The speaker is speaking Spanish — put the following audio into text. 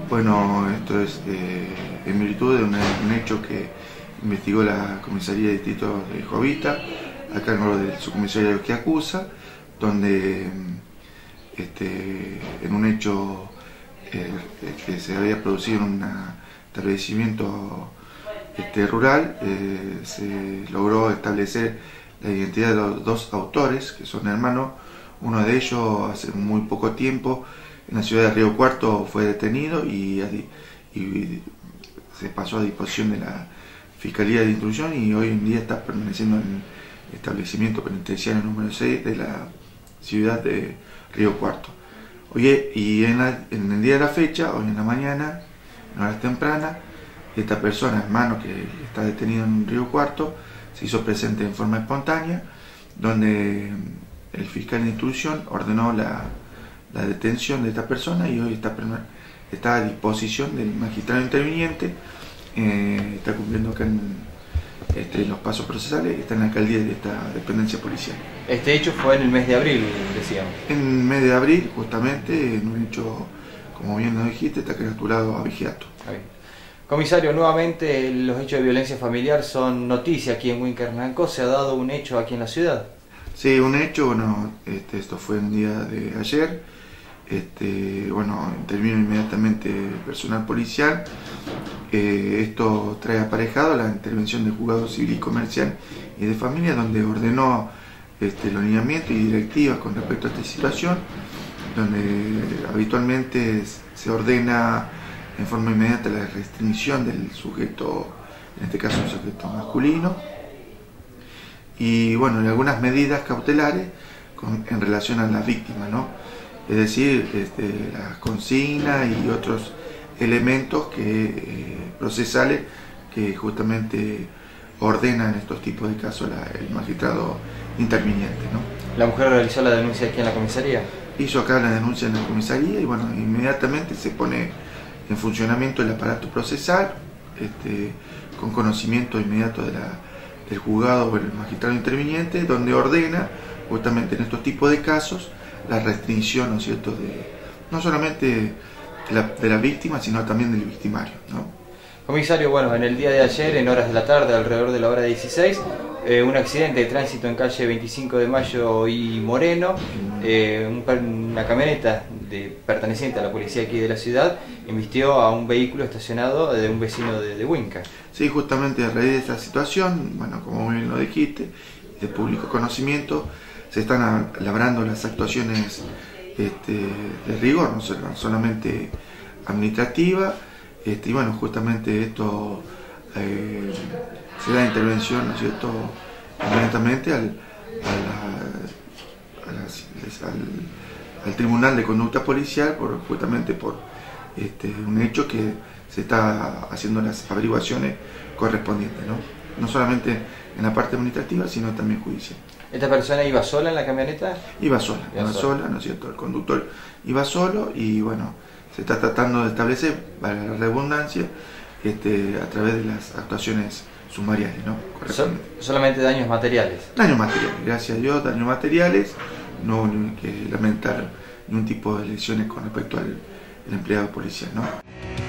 Bueno, esto es en virtud de un hecho que investigó la Comisaría de Distrito de Jovita, a cargo del subcomisario que acusa, donde en un hecho que se había producido en un establecimiento rural, se logró establecer la identidad de los dos autores, que son hermanos. Uno de ellos hace muy poco tiempo en la ciudad de Río Cuarto fue detenido y se pasó a disposición de la Fiscalía de Instrucción y hoy en día está permaneciendo en el establecimiento penitenciario número 6 de la ciudad de Río Cuarto. Oye, y en el día de la fecha, hoy en la mañana, en horas tempranas, esta persona, hermano que está detenido en Río Cuarto, se hizo presente en forma espontánea, donde el fiscal de instrucción ordenó la detención de esta persona y hoy está a disposición del magistrado interviniente. Está cumpliendo acá en los pasos procesales, está en la alcaldía de esta dependencia policial. Este hecho fue en el mes de abril, decíamos. En el mes de abril, justamente, en un hecho, como bien lo dijiste, está capturado a Vigiato. Comisario, nuevamente los hechos de violencia familiar son noticia aquí en Huincarnancó. ¿Se ha dado un hecho aquí en la ciudad? Sí, un hecho, bueno, esto fue el día de ayer. Bueno, intervino inmediatamente el personal policial. Esto trae aparejado la intervención del juzgado civil y comercial y de familia, donde ordenó los lineamientos y directivas con respecto a esta situación, donde habitualmente se ordena en forma inmediata la restricción del sujeto, en este caso un sujeto masculino, y bueno, y algunas medidas cautelares en relación a las víctimas, ¿no? Es decir, las consignas y otros elementos procesales que justamente ordenan estos tipos de casos el magistrado interviniente, ¿no? ¿La mujer realizó la denuncia aquí en la comisaría? Hizo acá la denuncia en la comisaría y bueno, inmediatamente se pone en funcionamiento el aparato procesal, con conocimiento inmediato del juzgado o el magistrado interviniente, donde ordena justamente en estos tipos de casos la restricción, ¿no es cierto?, no solamente de la víctima, sino también del victimario, ¿no? Comisario, bueno, en el día de ayer, en horas de la tarde, alrededor de la hora 16, un accidente de tránsito en calle 25 de Mayo y Moreno, una camioneta perteneciente a la policía aquí de la ciudad embistió a un vehículo estacionado de un vecino de Huinca. Sí, justamente a raíz de esta situación, bueno, como muy bien lo dijiste, de público conocimiento, se están labrando las actuaciones de rigor, no solamente administrativa, y bueno, justamente esto se da intervención, ¿no es cierto?, inmediatamente al Tribunal de Conducta Policial, justamente por un hecho que se está haciendo las averiguaciones correspondientes, no solamente en la parte administrativa, sino también judicial. ¿Esta persona iba sola en la camioneta? Iba sola, ¿no es cierto? El conductor iba solo y bueno, se está tratando de establecer, para la redundancia, a través de las actuaciones sumariales, ¿no? Solamente daños materiales. Daños materiales, gracias a Dios, daños materiales, no hay que lamentar ningún tipo de lesiones con respecto al empleado policial, ¿no?